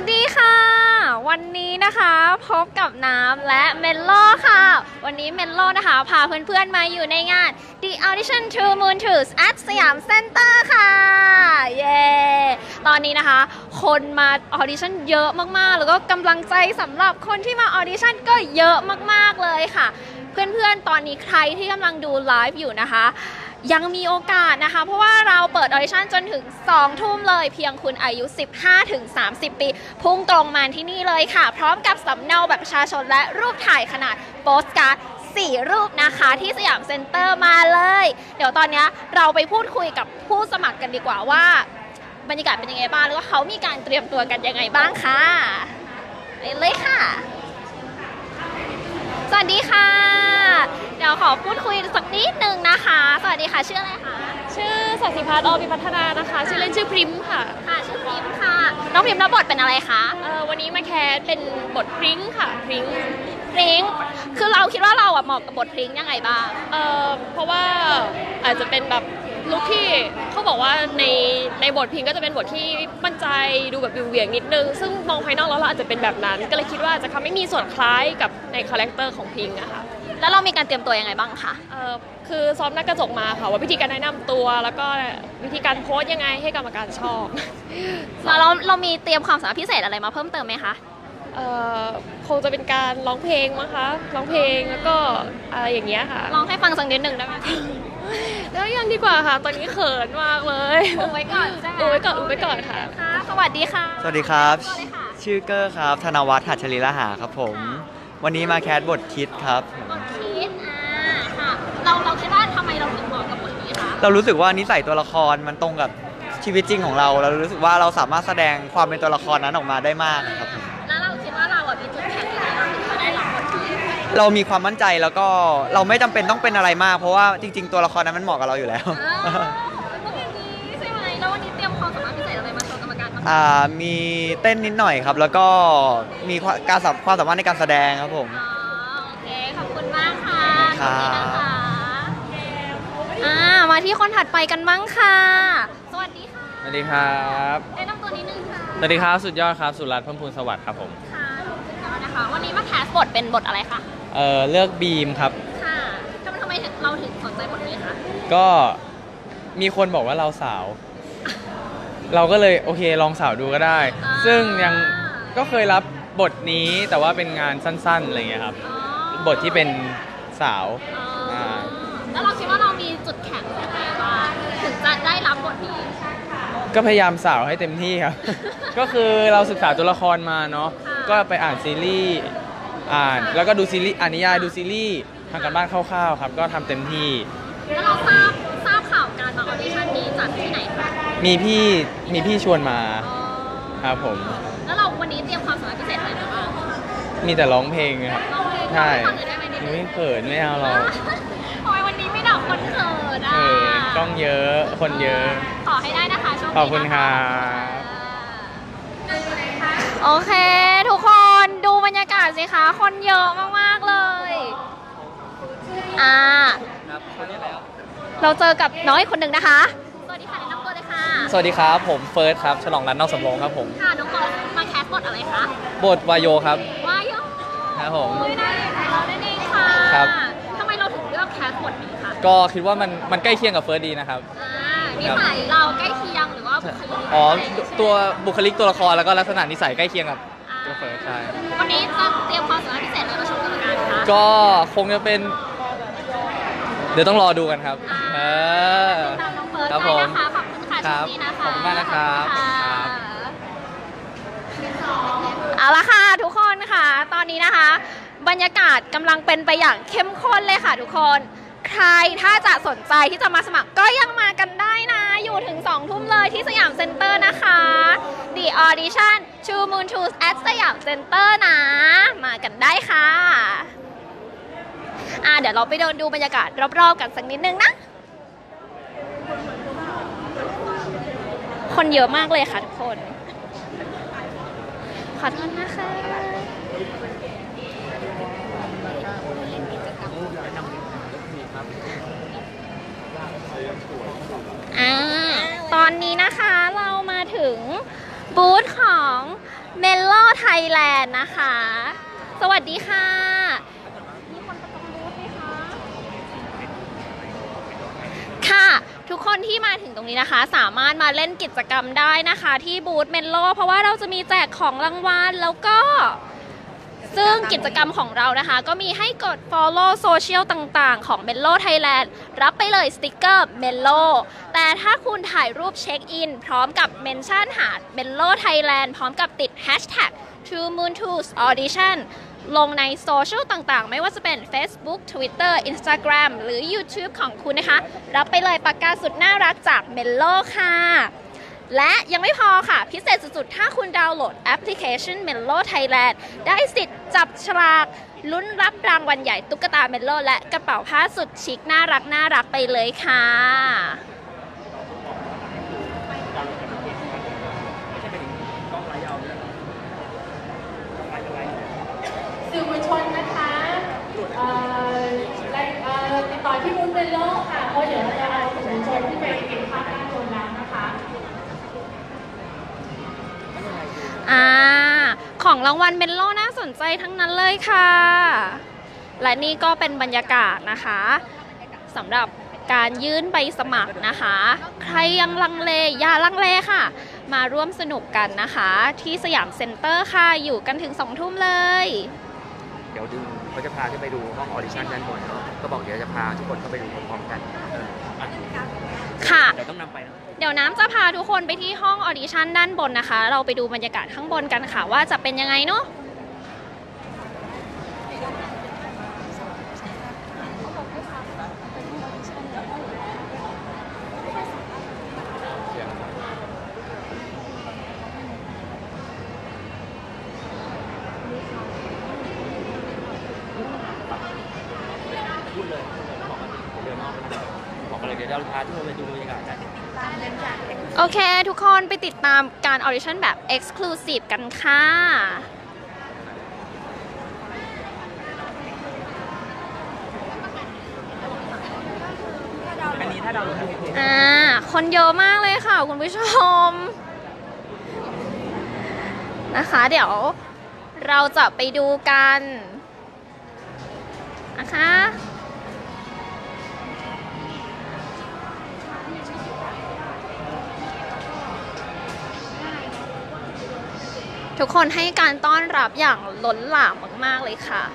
สดีค่ะวันนี้นะคะพบกับน้ำและเมลโล่ค่ะวันนี้เมลโล่นะคะพาเพื่อนๆมาอยู่ในงาน The Audition to Moon Tooth at สยามเซ็นเตอร์ค่ะเย้ตอนนี้นะคะคนมาออดิชั่นเยอะมากๆแล้วก็กำลังใจสำหรับคนที่มาออดิชั่นก็เยอะมากๆเลยค่ะเพื่อนๆตอนนี้ใครที่กำลังดูไลฟ์อยู่นะคะยังมีโอกาสนะคะเพราะว่าเราเปิดออดิชั่นจนถึง2 ทุ่มเลยเพียงคุณอายุ 15-30 ปีพุ่งตรงมาที่นี่เลยค่ะพร้อมกับสำเนาแบบประชาชนและรูปถ่ายขนาดโปสการ์ด4 รูปนะคะที่สยามเซ็นเตอร์มาเลยเดี๋ยวตอนนี้เราไปพูดคุยกับผู้สมัครกันดีกว่าว่าบรรยากาศเป็นยังไงบ้างแล้วก็เขามีการเตรียมตัวกันยังไงบ้างค่ะไปเลยค่ะสวัสดีค่ะเดี๋ยวขอพูดคุยสักนิดนึงนะคะสวัสดีค่ะชื่ออะไรคะชื่อสัสิพัฒน์ อภิพัฒนานะคะชื่อเล่นชื่อพริมค่ะค่ะชื่อพริมค่ะน้องพริมรับบทเป็นอะไรคะวันนี้มาแคสเป็นบทพริ้งค่ะพริ้งคือเราคิดว่าเราเหมาะกับบทพริ้งยังไงบ้างเพราะว่าอาจจะเป็นแบบลุคที่เขาบอกว่าในบทพริ้งก็จะเป็นบทที่มั่นใจดูแบบเหวี่ยงนิดนึงซึ่งมองภายนอกแล้วเราอาจจะเป็นแบบนั้นก็เลยคิดว่าจะทำให้มีส่วนคล้ายกับในคาแรคเตอร์ของพริ้งอะค่ะแล้วเรามีการเตรียมตัวยังไงบ้างคะคือซ้อมหน้ากระจกมาค่ะว่าวิธีการแนะนำตัวแล้วก็วิธีการโพสยังไงให้กรรมการชอบแล้วเรามีเตรียมความสามารถพิเศษอะไรมาเพิ่มเติมไหมคะคงจะเป็นการร้องเพลงมั้งคะร้องเพลงแล้วก็อะไรอย่างเงี้ยค่ะร้องให้ฟังสักนิดหนึ่งได้ไหมแล้วยังดีกว่าค่ะตอนนี้เขินมากเลยอุบไว้ก่อนใช่ไหมอุบไว้ก่อนค่ะสวัสดีค่ะสวัสดีครับชื่อเกอร์ครับธนวัฒน์หัตถลีละหาครับผมวันนี้มาแคสบทคิดครับบทคิดค่ะเราคิดว่าทำไมเราถึงเหมาะกับบทนี้คะเรารู้สึกว่านิสัยตัวละครมันตรงกับชีวิตจริงของเรารู้สึกว่าเราสามารถแสดงความเป็นตัวละครนั้นออกมาได้มากครับแล้วเราคิดว่าเรามีจุดแข็งยังไงเราถึงจะได้รับบทนี้เรามีความมั่นใจแล้วก็เราไม่จำเป็นต้องเป็นอะไรมากเพราะว่าจริงๆตัวละครนั้นมันเหมาะกับเราอยู่แล้วต้องอย่างนี้ใช่ไหมแล้ววันนี้เตรียมความสามารถพิเศษอะไรมาโชว์กรรมการบ้างมีเต้นนิดหน่อยครับแล้วก็มีความสามารถในการแสดงครับผมโอเคขอบคุณมากค่ะมาที่คนถัดไปกันบ้างค่ะสวัสดีค่ะสวัสดีครับแนะนำตัวนิดนึงค่ะสวัสดีครับสุดยอดครับสุรัตน์เพิ่มพูนสวัสดิ์ครับผมค่ะสุดยอดนะคะวันนี้มาแคสบทเป็นบทอะไรคะเลือกบีมครับค่ะทำไมเราถึงสนใจบทนี้คะก็มีคนบอกว่าเราสาวเราก็เลยโอเคลองสาวดูก็ได้ซึ่งยังก็เคยรับบทนี้แต่ว่าเป็นงานสั้นๆอะไรเงี้ยครับบทที่เป็นสาวแล้วเราคิดว่าเรามีจุดแข็งยังไงบ้างถึงจะได้รับบทนี้ก็พยายามสาวให้เต็มที่ครับ ก็คือเราศึกษาตัวละครมาเนาะก็ไปอ่านซีรีส์แล้วก็ดูซีรีส์นิยายดูซีรีส์ทำกันบ้านคร่าวๆครับก็ทำเต็มที่แล้วเราทราบข่าวการมาออดิชั่นนี้จากที่ไหนคะมีพี่ชวนมาครับผมแล้วเราวันนี้เตรียมความสามารถพิเศษอะไรบ้างมีแต่ร้องเพลงครับใช่ไม่เขินไม่เอาหรอกทำไมวันนี้ไม่ดับคนเขินกล้องเยอะคนเยอะขอให้ได้นะคะโชคดีขอบคุณครับโอเคทุกคนดูบรรยากาศสิคะคนเยอะมากๆเลยเราเจอกับน้อยคนหนึ่งนะคะสวัสดีค่ะแนะนำตัวเลยค่ะสวัสดีครับผมเฟิร์สครับฉลองรัตน์นอกสำโรงครับผมค่ะน้องเฟิร์สมาแคสบทอะไรคะบทวายโยครับวายโยครับผมได้เราได้ดีค่ะครับทำไมเราถึงเลือกแคสบทนี้คะก็คิดว่ามันใกล้เคียงกับเฟิร์สดีนะครับนิสัยเราใกล้เคียงหรือว่าตัวบุคลิกตัวละครแล้วก็ลักษณะนิสัยใกล้เคียงกับตัวเฟิร์สใช่วันนี้จะเตรียมความสามารถพิเศษอะไรมาโชว์กรรมการคะก็คงจะเป็นเดี๋ยวต้องรอดูกันครับตามน้องเฟิร์สได้นะคะขอบคุณค่ะขอบคุณมากนะครับเอาละค่ะทุกคนค่ะตอนนี้นะคะบรรยากาศกำลังเป็นไปอย่างเข้มข้นเลยค่ะทุกคนใครถ้าจะสนใจที่จะมาสมัครก็ยังมากันได้นะอยู่ถึง2 ทุ่มเลยที่สยามเซ็นเตอร์นะคะ The Audition to Moon Tooth at สยามเซ็นเตอร์นะมากันได้ค่ะเดี๋ยวเราไปเดินดูบรรยากาศรอบๆกันสักนิดนึงนะคนเยอะมากเลยค่ะทุกคนขอโทษนะคะตอนนี้นะคะเรามาถึงบูธของเมล Thailand นะคะ สวัสดีค่ะมีคนประจำบูธไหมคะค่ะทุกคนที่มาถึงตรงนี้นะคะสามารถมาเล่นกิจกรรมได้นะคะที่บูธเมนโลเพราะว่าเราจะมีแจกของรางวัลแล้วก็ซึ่งกิจกรรมของเรานะคะก็มีให้กด follow โซเชียลต่างๆของ Menlo Thailand รับไปเลยสติกเกอร์ Menlo แต่ถ้าคุณถ่ายรูปเช็คอินพร้อมกับเมนชั่นหา Menlo Thailand พร้อมกับติด hashtag True Moon Tools Audition ลงในโซเชียลต่างๆไม่ว่าจะเป็น Facebook Twitter Instagram หรือ YouTube ของคุณนะคะรับไปเลยปากกาสุดน่ารักจาก Menlo ค่ะและยังไม่พอค่ะพิเศษสุดๆถ้าคุณดาวน์โหลดแอปพลิเคชัน Menlo Thailand ได้สิทธิ์จับฉลากลุ้นรับรางวัลใหญ่ตุ๊กตา Menlo และกระเป๋าผ้าสุดชิคน่ารักไปเลยค่ะสื่อมวลชนนะคะติดต่อที่บูธเมนโลค่ะเพราะเดี๋ยวเราจะเอาสื่อมวลชนที่ไปเก็บภาพด้านบนแล้วนะคะของรางวัลเมนโลน่าสนใจทั้งนั้นเลยค่ะและนี่ก็เป็นบรรยากาศนะคะสำหรับการยื่นใบสมัครนะคะใครยังลังเลอย่าลังเลค่ะมาร่วมสนุกกันนะคะที่สยามเซ็นเตอร์ค่ะอยู่กันถึง2 ทุ่มเลยเดี๋ยวเขาจะพาขึ้นไปดูห้องออดิชั่นด้านบนเนาะก็บอกเดี๋ยวจะพาทุกคนเข้าไปดูพร้อมๆกันค่ะเดี๋ยวต้องนำไปนะเดี๋ยวน้ำจะพาทุกคนไปที่ห้องออดิชั่นด้านบนนะคะเราไปดูบรรยากาศข้างบนกันค่ะว่าจะเป็นยังไงเนาะเดี๋ยวเราพาทุกคนไปดูบรรยากาศกันโอเคทุกคนไปติดตามการออดิชั่นแบบ Exclusive กันค่ะคนเยอะมากเลยค่ะคุณผู้ชมนะคะเดี๋ยวเราจะไปดูกันนะคะทุกคนให้การต้อนรับอย่างล้นหลามมากๆเลยค่ะ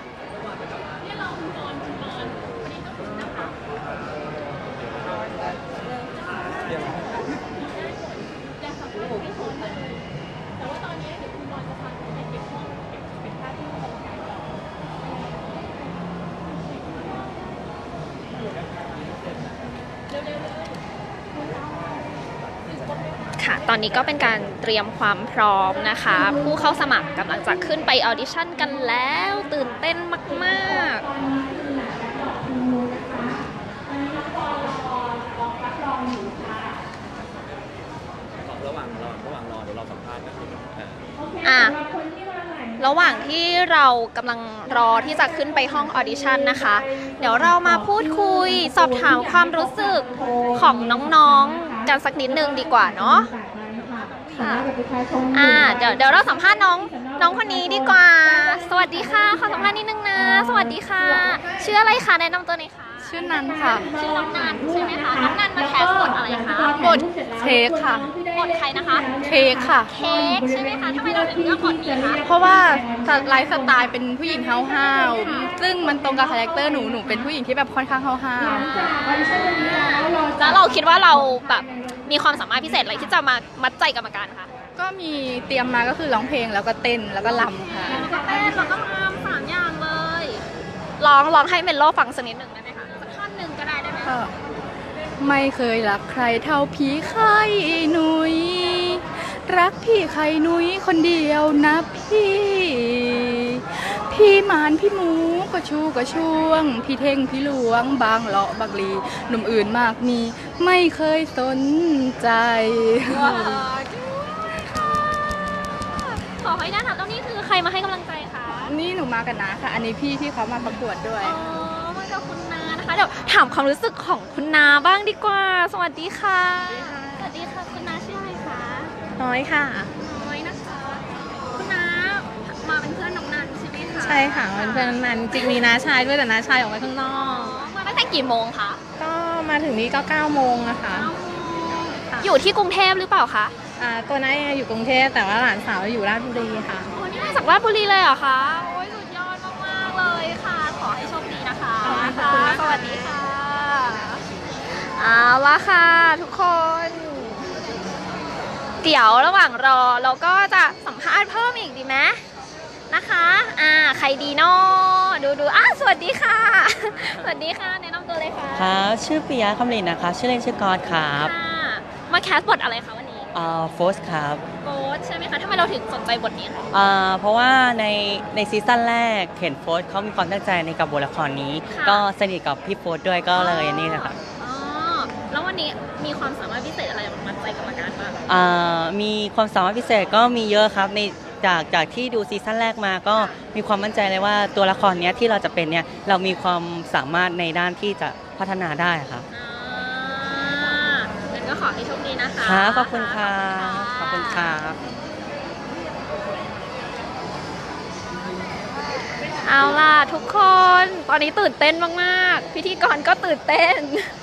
ตอนนี้ก็เป็นการเตรียมความพร้อมนะคะผู้เข้าสมัครกำลังจะขึ้นไปออดิชั่นกันแล้วตื่นเต้นมากๆระหว่างรอเดี๋ยวเราสัมภาษณ์กันระหว่างที่เรากำลังรอที่จะขึ้นไปห้องออดิชั่นนะคะเดี๋ยวเรามาพูดคุยสอบถามความรู้สึกของน้องๆกันสักนิดนึงดีกว่าเนาะเดี๋ยวเราสัมภาษณ์น้องคนนี้ดีกว่าสวัสดีค่ะขอสัมภาษณ์นิดนึงนะสวัสดีค่ะชื่ออะไรคะแนะนำตัวหน่อยค่ะชื่อนันค่ะชื่อน้องนันใช่ไหมคะน้องนันมาแคสบทอะไรคะบทเค้กค่ะบทใครนะคะเค้กค่ะเค้กใช่ไหมคะทำไมเราถึงเลือกบทนี้คะเพราะว่าไลฟ์สไตล์เป็นผู้หญิงห้าวๆซึ่งมันตรงกับคาแรคเตอร์หนูเป็นผู้หญิงที่แบบค่อนข้างห้าวๆแล้วเราคิดว่าเราแบบมีความสามารถพิเศษอะไรที่จะมามัดใจกรรมการคะก็มีเตรียมมาก็คือร้องเพลงแล้วก็เต้นแล้วก็รำค่ะเต้นแล้วก็รำ3 อย่างเลยร้องให้เมนโลฟังสักนิดหนึ่งได้ไหมคะสักท่อนหนึ่งก็ได้ไหมไม่เคยรักใครเท่าพี่ไข่หนุยรักพี่ไข่หนุยคนเดียวนะพี่มานพี่หมูก็ชูก็ช่วงพี่เท่งพี่หลวงบางเลาะบางลีหนุ่มอื่นมากมีไม่เคยสนใจขอให้น่าถามแล้วนี่คือใครมาให้กำลังใจคะนี่หนูมากันนะค่ะอันนี้พี่ที่เขามาประกวดด้วยมากับคุณนานะคะเดี๋ยวถามความรู้สึกของคุณนาบ้างดีกว่าสวัสดีค่ะสวัสดีค่ะคุณนาชื่ออะไรคะน้อยค่ะน้อยนะคะคุณนามาเป็นเพื่อนน้องนันใช่ไหมคะใช่ค่ะเป็นเพื่อนนั้นจริงมีน้าชายด้วยแต่น้าชายออกไปข้างนอกมาตั้งแต่กี่โมงคะก็มาถึงนี้ก็9โมงอะค่ะอยู่ที่กรุงเทพหรือเปล่าคะตัวน้าเองอยู่กรุงเทพแต่ว่าหลานสาวอยู่ราชบุรีค่ะโอ้นี่มาจากราชบุรีเลยเหรอคะโอ้ยสุดยอดมากๆเลยค่ะ ขอให้โชคดีนะคะขอบคุณค่ะสวัสดีค่ะเอาละค่ะทุกคน เดี๋ยวระหว่างรอเราก็จะสัมภาษณ์เพิ่มอีกดีไหมนะคะใครดีเนาะดูสวัสดีค่ะ สวัสดีค่ะแนะนำตัวเลยค่ะครับชื่อปิยะคำลินนะคะชื่อเล่นชื่อกอดครับค่ะมาแคสบทอะไรคะวันนี้โฟสครับโฟสใช่ไหมคะทำไมเราถึงสนใจบทนี้คะเพราะว่าในซีซั่นแรกเห็นโฟสเขามีความตั้งใจในกับบทละครนี้ค่ะก็สนิทกับพี่โฟสด้วยก็เลยนี่นะครับอ๋อแล้ววันนี้มีความสามารถพิเศษอะไรมัดใจกรรมการบ้างมีความสามารถพิเศษก็มีเยอะครับในจากที่ดูซีซั่นแรกมาก็มีความมั่นใจเลยว่าตัวละครเนี้ยที่เราจะเป็นเนี่ยเรามีความสามารถในด้านที่จะพัฒนาได้ครับงั้นก็ขอให้โชคดีนะคะครับขอบคุณครับขอบคุณครับเอาล่ะทุกคนตอนนี้ตื่นเต้นมากๆพิธีกรก็ตื่นเต้น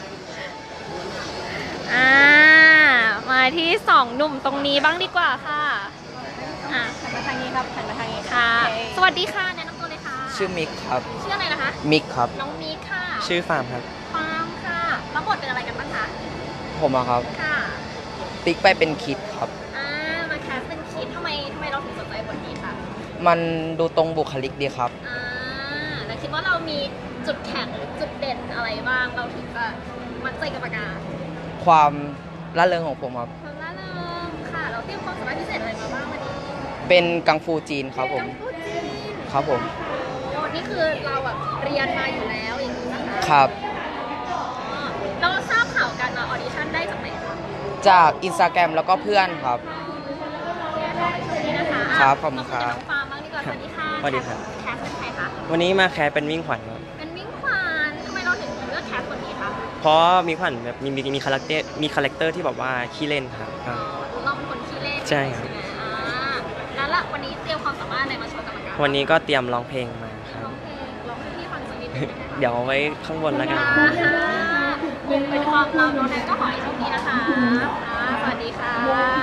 มาที่สองหนุ่มตรงนี้บ้างดีกว่าค่ะหันมาทางนี้ครับหันมาทางนี้ค่ะ สวัสดีค่ะแนะนำตัวเลยค่ะชื่อมิกครับชื่ออะไรนะคะมิกครับน้องมิกค่ะชื่อฟาร์มครับฟาร์มค่ะรับบทเป็นอะไรกันบ้างคะผมอะครับค่ะติ๊กไปเป็นคิดครับมาแคสเป็นคิดทำไมเราถึงสนใจบทนี้คะมันดูตรงบุคลิกดีครับแล้วคิดว่าเรามีจุดแข็งหรือจุดเด่นอะไรบ้างเราถึงจะมัดใจกรรมการความร่าเริงของผมครับความร่าเริงค่ะเราเตรียมความสามารถพิเศษอะไรมาบ้างวันนี้เป็นกังฟูจีนครับผมพูดจีนครับผมโอ้นี่คือเราแบบเรียนมาอยู่แล้วอย่างนี้นะคะครับเราทราบข่าวการมาออดิชั่นได้จากไหนคะจากอินสตาแกรมแล้วก็เพื่อนครับนี่นะคะครับขอบคุณครับน้องฟาร์มบ้างดีกว่าสวัสดีค่ะสวัสดีครับแคสเป็นใครคะวันนี้มาแคสเป็นวิ่งขวัญครับเป็นมิ่งขวัญทำไมเราถึงเลือกแคสคนนี้คะเพราะมีขวัญแบบมีคาแรคเตอร์ที่แบบว่าขี้เล่นครับเราเป็นคนขี้เล่นใช่ครับไหมแล้วล่ะวันนี้เตรียมความสามารถอะไรมาโชว์กรรมการวันนี้ก็เตรียมร้องเพลงมาครับร้องให้พี่ฟังสักนิดนึงได้ไหมคะเดี๋ยวเอาไว้ข้างบนแล้วกันเป็นความลับน้องแนนก็ขอให้โชคดีนะคะสวัสดีค่ะ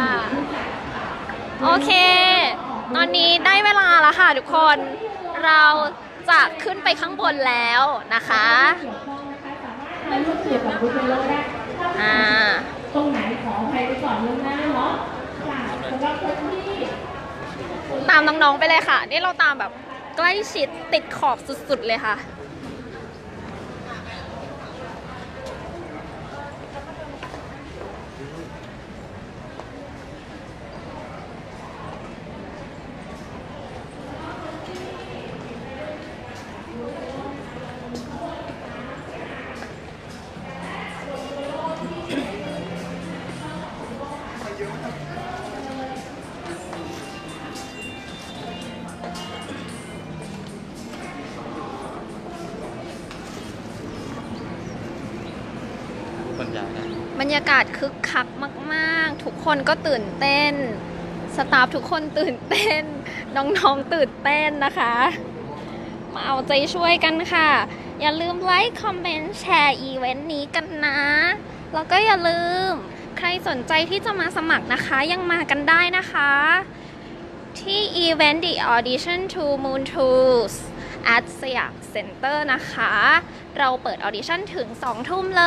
โอเค ตอนนี้ได้เวลาแล้วค่ะทุกคน เราจะขึ้นไปข้างบนแล้วนะคะตรงไหนขอใครไปก่อนล่วงหน้าเนาะสำหรับคนที่ตามน้องๆไปเลยค่ะ นี่เราตามแบบใกล้ชิดติดขอบสุดๆเลยค่ะ บรรยากาศคึกคักมากๆ ทุกคนก็ตื่นเต้น สตาฟทุกคนตื่นเต้น น้องๆตื่นเต้นนะคะ มาเอาใจช่วยกันค่ะ อย่าลืมไลค์คอมเมนต์แชร์อีเวนต์นี้กันนะ แล้วก็อย่าลืมใครสนใจที่จะมาสมัครนะคะยังมากันได้นะคะ ที่ Event The Audition to Moon Tools at สยามเซ็นเตอร์นะคะ เราเปิดออดิชั่นถึง 2 ทุ่มเลย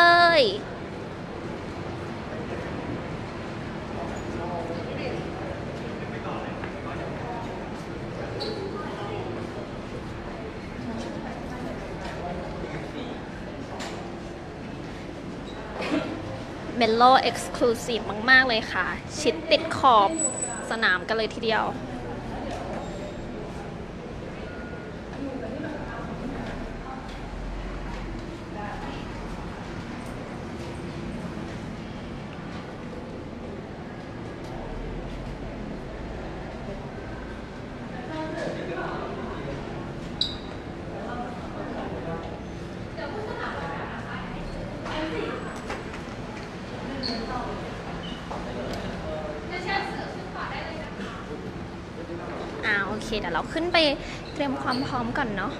เมลโล่เอ็กซ์คลูซีฟมากๆเลยค่ะ ชิดติดขอบสนามกันเลยทีเดียวเคเดี๋ยวเราขึ้นไปเตรียมความพร้อมก่อนเนาะ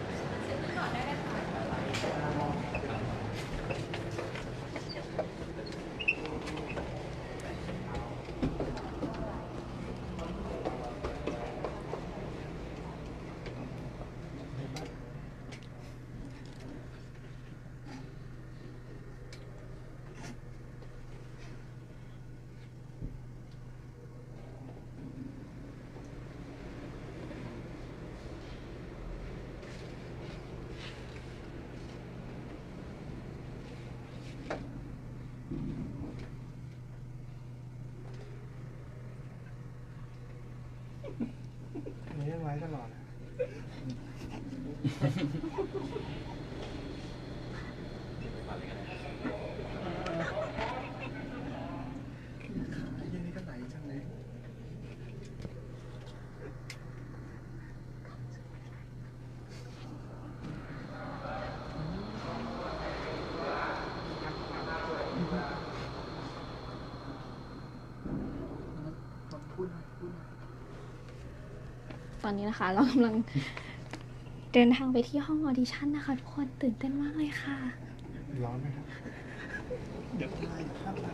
ตอนนี้นะคะเรากำลังเดินทางไปที่ห้องออดิชั่นนะคะทุกคนตื่นเต้นมากเลยค่ะร้อนไหมครับเดี๋ยวข้ามไป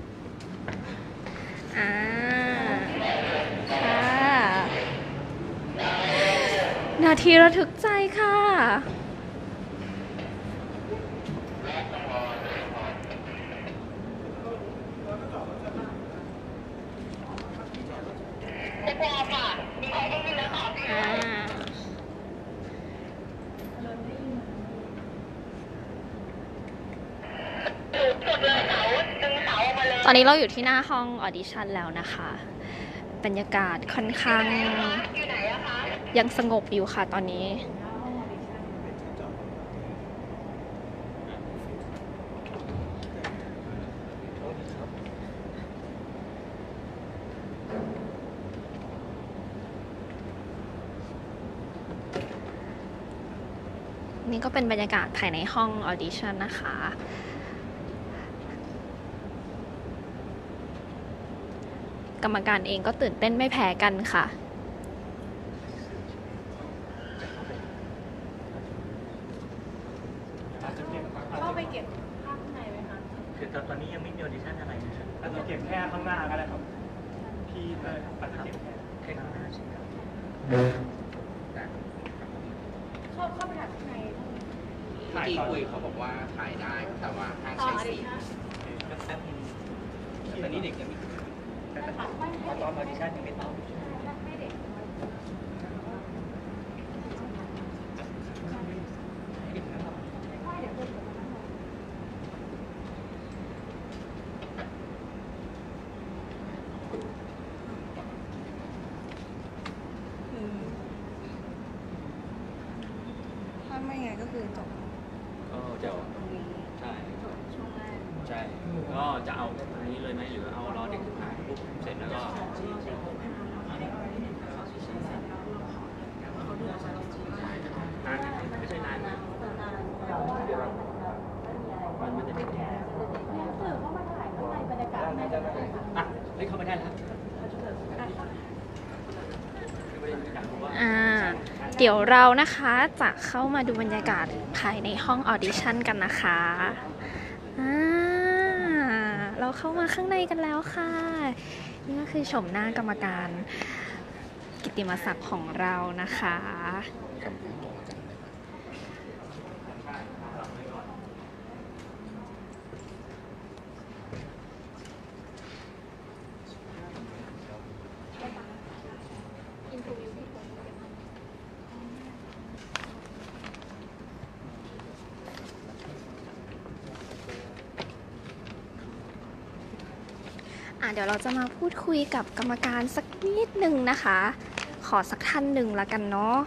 ค่ะนาทีระทึกใจค่ะตอนนี้เราอยู่ที่หน้าห้องออดิชั่นแล้วนะคะบรรยากาศค่อนข้างยังสงบอยู่ค่ะตอนนี้นี่ก็เป็นบรรยากาศภายในห้องออดิชั่นนะคะกรรมการเองก็ตื่นเต้นไม่แพ้กันค่ะเข้าไปเก็บภาพข้างในไหมคะคือตอนนี้ยังไม่มีออดิชั่นอะไรนะครับเราจะเก็บแค่ข้างหน้าก็ได้ครับพี่ปัดเก็บแค่ข้างหน้าใช่ไหมเข้าไปถ่ายข้างในที่คุยเขาบอกว่าถ่ายได้แต่ว่าห้ามใช้สีตอนนี้เด็กยังไม่ตอนออดิชั่นยังไม่ต้องถ้าไม่ไงก็คือจบก็เดี๋ยวใช่ใช่ก็จะเอาตรงนี้เลยไหมหรือเอารอเด็กมาปุ๊บเสร็จแล้วก็ไม่ใช่นานนะมันไม่ได้เป็นแค่อ่ะได้เข้ามาได้แล้วเดี๋ยวเรานะคะจะเข้ามาดูบรรยากาศภายในห้องออดิชั่นกันนะคะเราเข้ามาข้างในกันแล้วค่ะนี่ก็คือชมหน้ากรรมการกิตติมศักดิ์ของเรานะคะเดี๋ยวเราจะมาพูดคุยกับกรรมการสักนิดหนึ่งนะคะ ขอสักท่านหนึ่งละกันเนาะ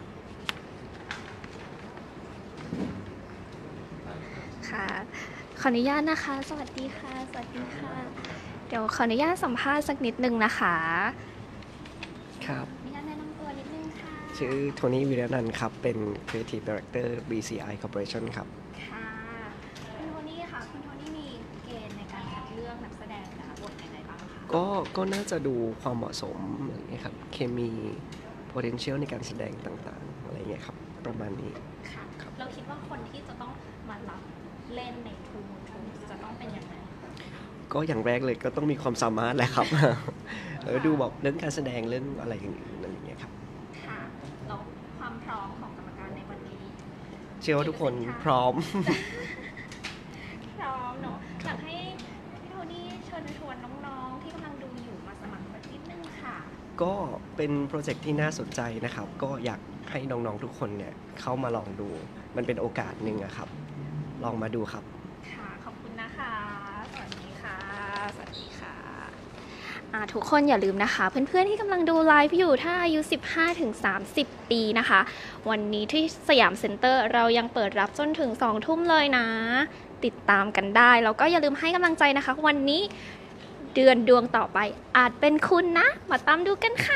ค่ะขออนุญาตนะคะ สวัสดีค่ะ สวัสดีค่ะ เดี๋ยวขออนุญาตสัมภาษณ์สักนิดหนึ่งนะคะครับขออนุญาตแนะนำตัวนิดนึงค่ะชื่อโทนี่วิรนันท์ครับ เป็น Creative Director BCI Corporation ครับค่ะคุณโทนี่ค่ะคุณโทนี่มีเกณฑ์ในการคัดเลือกนักแสดงแต่ละบทยังไงบ้างคะก็น่าจะดูความเหมาะสมอย่างเงี้ยครับเคมี potential ในการแสดงต่างๆอะไรเงี้ยครับประมาณนี้ค่ะเราคิดว่าคนที่จะต้องมารับเล่นใน True Moon Tunes จะต้องเป็นยังไงก็อย่างแรกเลยก็ต้องมีความสามารถแหละครับ ดูบอกเรื่องการแสดงเรื่องอะไรอย่างอื่นอะไรอย่างเงี้ยครับค่ะแล้วความพร้อมของกรรมการในวันนี้เชื่อว่าทุกคนพร้อมพร้อมเนอะอยากให้พี่โทนี่เชิญชวนน้องๆที่กำลังดูอยู่มาสมัครสักนิดนึงค่ะก็เป็นโปรเจกต์ที่น่าสนใจนะครับ ก็อยากให้น้องๆทุกคนเนี่ยเข้ามาลองดู มันเป็นโอกาสหนึ่งอะครับ ลองมาดูครับค่ะขอบคุณนะคะ สวัสดีค่ะ สวัสดีค่ะทุกคนอย่าลืมนะคะเพื่อนๆที่กำลังดูไลฟ์อยู่ถ้าอายุ 15-30 ปีนะคะ วันนี้ที่สยามเซ็นเตอร์เรายังเปิดรับจนถึง 2 ทุ่มเลยนะ ติดตามกันได้แล้วก็อย่าลืมให้กำลังใจนะคะวันนี้เดือนดวงต่อไปอาจเป็นคุณนะ มาตามดูกันค่ะ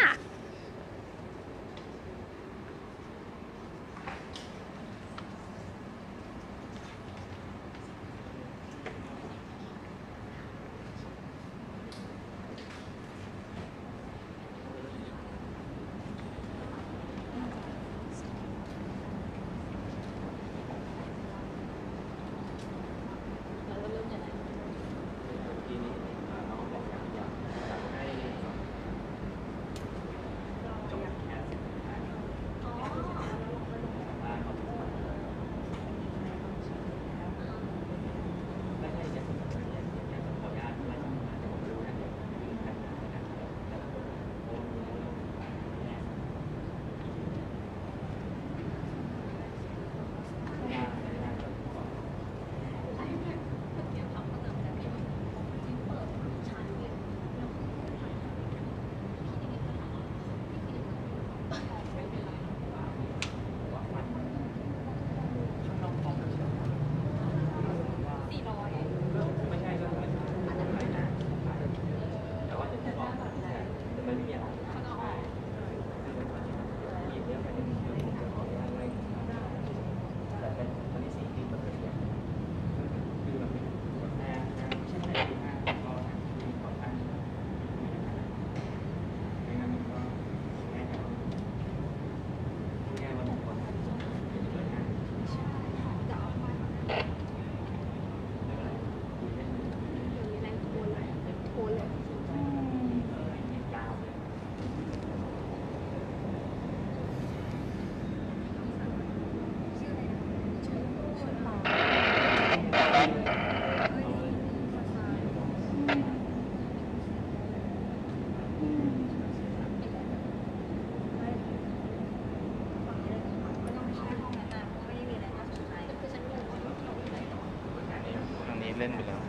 เล่นไปแล้ว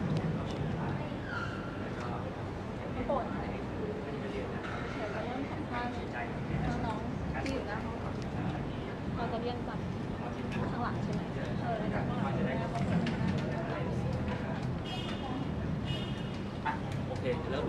เราจะเรียนจากข้างหลังใช่ไหมโอเค เริ่มเลย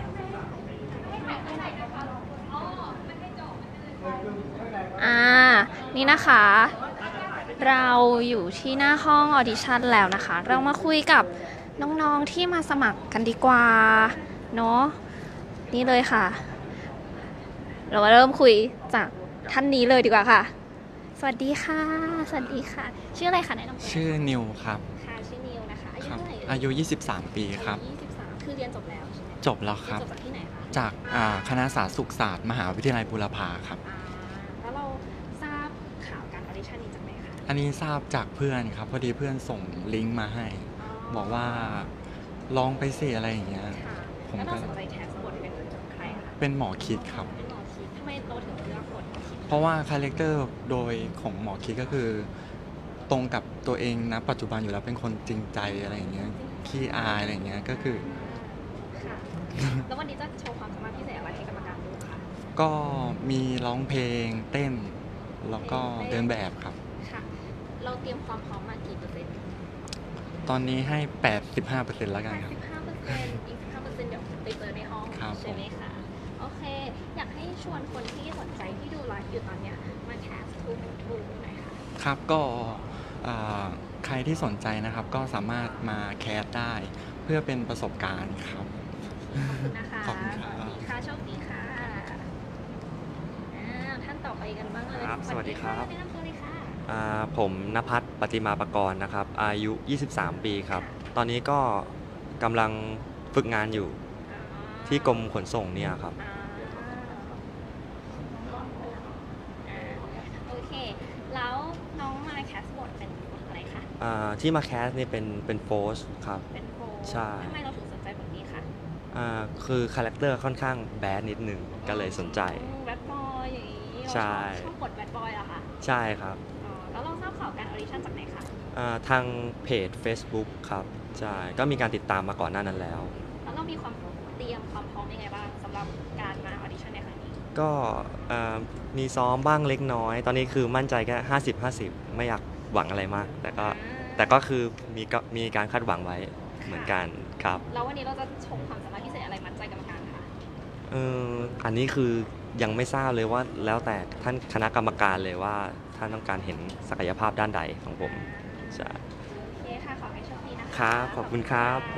นี่นะคะ เราอยู่ที่หน้าห้องออดิชั่นแล้วนะคะ เรามาคุยกับน้องๆที่มาสมัครกันดีกว่าเนาะนี่เลยค่ะ เรามาเริ่มคุยจากท่านนี้เลยดีกว่าค่ะ สวัสดีค่ะ สวัสดีค่ะ ชื่ออะไรคะแนะนำตัวชื่อนิวครับค่ะชื่อนิวนะคะอายุครับเท่าไหร่เอ่ยอายุ 23 ปีครับ 23คือเรียนจบแล้วใช่ไหมจบแล้วครับเรียนจบจากที่ไหนคะจากคณะสาธารณสุขศาสตร์มหาวิทยาลัยบูรพาครับแล้วเราทราบข่าวการออดิชั่นนี้จากไหนคะอันนี้ทราบจากเพื่อนครับ พอดีเพื่อนส่งลิงก์มาให้ บอกว่าลองไปสิอะไรอย่างเงี้ย ผมแล้วก็เราสนใจแคสบทเป็นใครคะเป็นหมอคิดครับเป็นหมอคิดทำไมเราถึงเลือกบทหมอคิดเพราะว่าคาแรคเตอร์โดยของหมอคิดก็คือ ตรงกับตัวเองนะปัจจุบันอยู่แล้วเป็นคนจริงใจอะไรอย่างเงี้ยขี้อายอะไรอย่างเงี้ยก็คือค่ะแล้ววันนี้จะโชว์ความสามารถพิเศษอะไรให้กรรมการดูคะก็มีร้องเพลงเต้น แล้วก็เดินแบบครับค่ะ เราเตรียมความพร้อมมากี่เปอร์เซ็นต์ตอนนี้ให้ 85% แล้วกันครับ 15%อีก15%เดี๋ยวไปเจอในห้องครับใช่ไหมคะ โอเค อยากให้ชวนคนที่สนใจที่ดูไลฟ์อยู่ตอนเนี้ยมาแคสทูมูหน่อยค่ะครับก็ใครที่สนใจนะครับก็สามารถมาแคสได้เพื่อเป็นประสบการณ์ครับขอบคุณนะคะขอบคุณครับสวัสดีค่ะโชคดีค่ะกันบ้างเลยครับสวัสดีครับแนะนำตัวเลยค่ะผมณภัทร ปฏิมาปกรณ์นะครับ อายุ 23 ปีครับ ตอนนี้ก็กำลังฝึกงานอยู่ที่กรมขนส่งเนี่ยครับโอเค แล้วน้องมาแคสบทเป็นบทอะไรคะที่มาแคสนี่เป็นโฟสครับเป็นโฟใช่ทำไมเราถึงสนใจบทนี้คะคือคาแรคเตอร์ค่อนข้างแบดนิดนึงก็เลยสนใจแบดบอยอย่างนี้ใช่ชอบบทแบดบอยเหรอคะใช่ครับอ๋อแล้วเราทราบข่าวการออดิชั่นจากไหนคะทางเพจ Facebook ครับ ใช่ ก็มีการติดตามมาก่อนหน้านั้นแล้วแล้วเรามีความเตรียมความพร้อมยังไงบ้างสำหรับการมาออดิชั่นในครั้งนี้ก็มีซ้อมบ้างเล็กน้อย ตอนนี้คือมั่นใจแค่50-50 ไม่อยากหวังอะไรมาก แต่ก็คือมีการคาดหวังไว้เหมือนกันครับแล้ววันนี้เราจะชมความสามารถพิเศษอะไรมัดใจกรรมการคะอันนี้คือยังไม่ทราบเลยว่าแล้วแต่ท่านคณะกรรมการเลยว่าท่านต้องการเห็นศักยภาพด้านใดของผมใช่โอเคค่ะ ขอให้โชคดีนะคะครับ ขอบคุณครับผม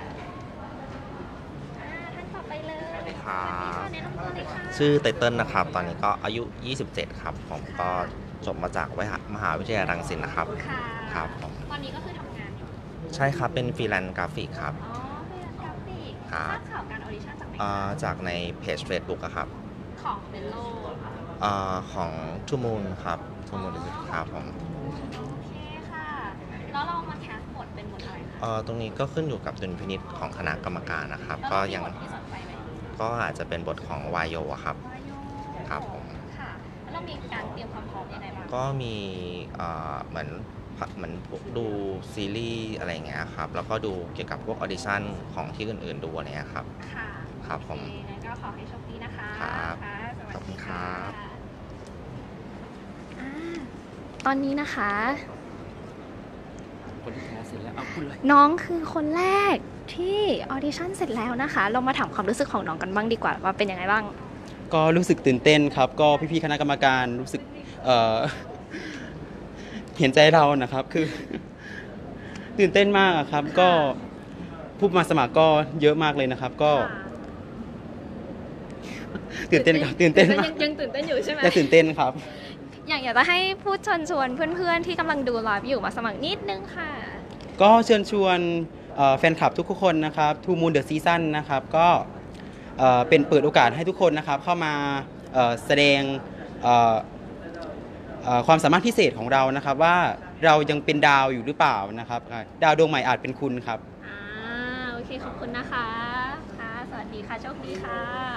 ท่านต่อไปเลยสวัสดีครับแนะนำตัวเลยค่ะชื่อไตเติ้ลนะครับ ตอนนี้ก็อายุ 27 ครับ ผมก็จบมาจากมหาวิทยาลัยรังสิตนะครับค่ะครับผมตอนนี้ก็คือทำงานอยู่ใช่ครับ เป็นฟรีแลนซ์กราฟิกครับอ๋อเป็นกราฟิกครัทราบบข่าวการออดิชั่นจากไหนจากในเพจ Facebook อะครับของเบลโลของทูมูลครับทูมูลครับผมโอเคค่ะ แล้วเรามาแคสบทเป็นบทอะไรคะตรงนี้ก็ขึ้นอยู่กับดุลพินิจของคณะกรรมการนะครับแล้วก็เรามียังบทที่สนใจไหมก็อาจจะเป็นบทของวายโยอะครับ ครับผมค่ะ แล้วเรามีการเตรียมความพร้อมยังไงบ้างก็มีเหมือนดูซีรีส์อะไรอย่างเงี้ยครับ แล้วก็ดูเกี่ยวกับพวกออดิชั่นของที่อื่นๆดูอะไรเงี้ยครับค่ะครับผมโอเคงั้นก็ขอให้โชคดีนะคะครับค่ะสวัสขอบคุดีณคค่ะรับตอนนี้นะคะคนที่แคสเสร็จแล้วเอาคุณเลยน้องคือคนแรกที่ออดิชั่นเสร็จแล้วนะคะ เรามาถามความรู้สึกของน้องกันบ้างดีกว่าว่าเป็นยังไงบ้างก็รู้สึกตื่นเต้นครับ ก็พี่ๆคณะกรรมการรู้สึกเห็นใจเรานะครับ คือ ตื่นเต้นมากอะครับ ก็ผู้มาสมัครก็เยอะมากเลยนะครับ ก็ ตื่นเต้นครับตื่นเต้นมากยังตื่นเต้นอยู่ใช่ไหมแต่ตื่นเต้นครับอยากจะให้พูดเชิญชวนเพื่อนๆที่กำลังดูไลฟ์อยู่มาสมัครนิดนึงค่ะก็เชิญชวนแฟนคลับทุกคนนะครับ Two Moon The Season นะครับ ก็เป็นเปิดโอกาสให้ทุกคนนะครับ เข้ามาแสดงความสามารถพิเศษของเรานะครับ ว่าเรายังเป็นดาวอยู่หรือเปล่านะครับ ดาวดวงใหม่อาจเป็นคุณครับโอเคขอบคุณนะคะค่ะสวัสดีค่ะโชคดีค่ะ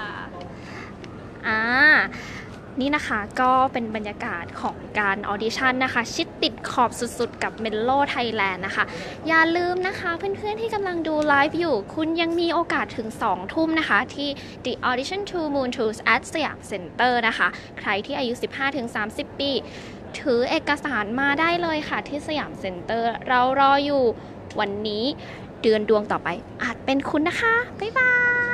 นี่นะคะก็เป็นบรรยากาศของการออดิชั่นนะคะชิดติดขอบสุดๆกับ Mello Thailand นะคะอย่าลืมนะคะเพื่อนๆที่กำลังดูไลฟ์อยู่คุณยังมีโอกาสถึง 2 ทุ่มนะคะที่ The Audition to Moon Tours at สยามเซ็นเตอร์นะคะใครที่อายุ 15-30 ปีถือเอกสารมาได้เลยค่ะที่สยามเซ็นเตอร์เรารออยู่วันนี้เดือนดวงต่อไปอาจเป็นคุณนะคะบ๊ายบาย